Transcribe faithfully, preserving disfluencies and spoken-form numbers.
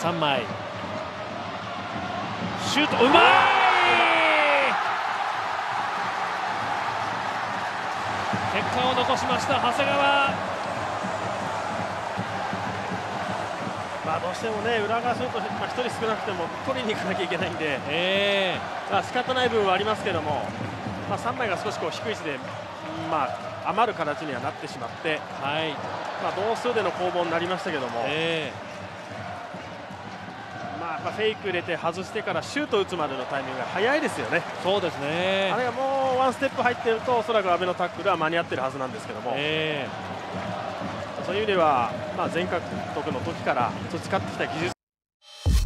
さんまい、シュートうまい。結果を残しました長谷川。 まあどうしてもね浦和からすると、まあ、ひとり少なくても取りに行かなきゃいけないんで、 えーまあ、仕方ない部分はありますけども、まあ、さんまいが少しこう低い位置で、まあ、余る形にはなってしまって、 はい、 まあ、同数での攻防になりましたけども、 えまあ、やっぱフェイク入れて外してからシュート打つまでのタイミングが早いですよね。 ー、そうですね。 あれがもうワンステップ入っているとおそらく阿部のタックルは間に合っているはずなんですけども、 えそういう意味では、まあ、前獲得の時から培ってきた技術